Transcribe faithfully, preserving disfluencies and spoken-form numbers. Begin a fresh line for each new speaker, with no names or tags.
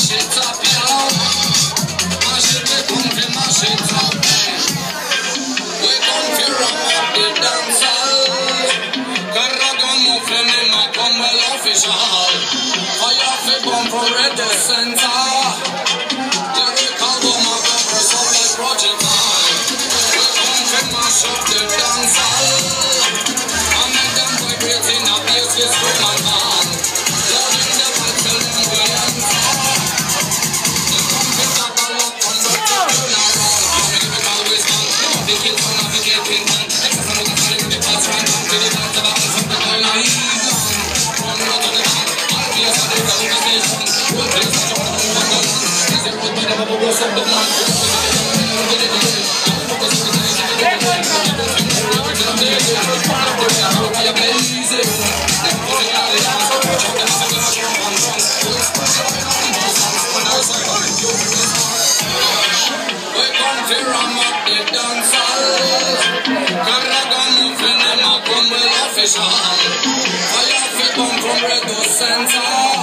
mash it up, yo. Mash it, we come to mash it up, man. We come to rock up the dance hall. Ragamuffin in my Cromwell official. Fire fi bomb from red to center. Lyrical bomb of every soul like Project Man. We come to mash up the dance hall. I make them vibrate in a bass with scream and man. Loving the battle and we enter. They come to double up on the funeral. Lyrical wisdom, the kids will navigate in man. Except for the calling the past right down to the dance of the house of the girl I eat on. Run out of the town, all place of the organization. One place of the one on one gun. Is it good by the bubble goes up the man? Fire fit bomb from red to center.